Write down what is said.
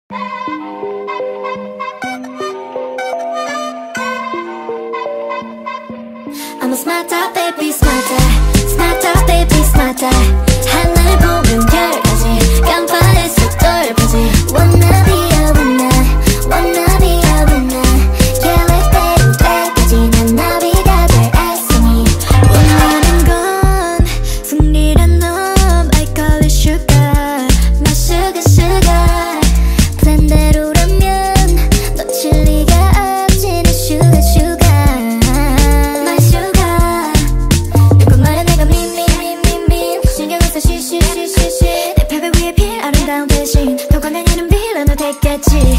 I'm a smarter baby smarter smarter baby smarter 하늘 보면 별까지 깜빡했어 똘까지 wanna be a winner wanna be a winner 계획대로 때까지 난 나비가 될 애쓰니 원하는 건 승리란 놈 I call it sugar my sugar sugar 플랜대로라면 놓칠 리가 없지 내 sugar sugar 내 벽을 위해 필 아름다운 대신 더 광명이는 빌런을 택했지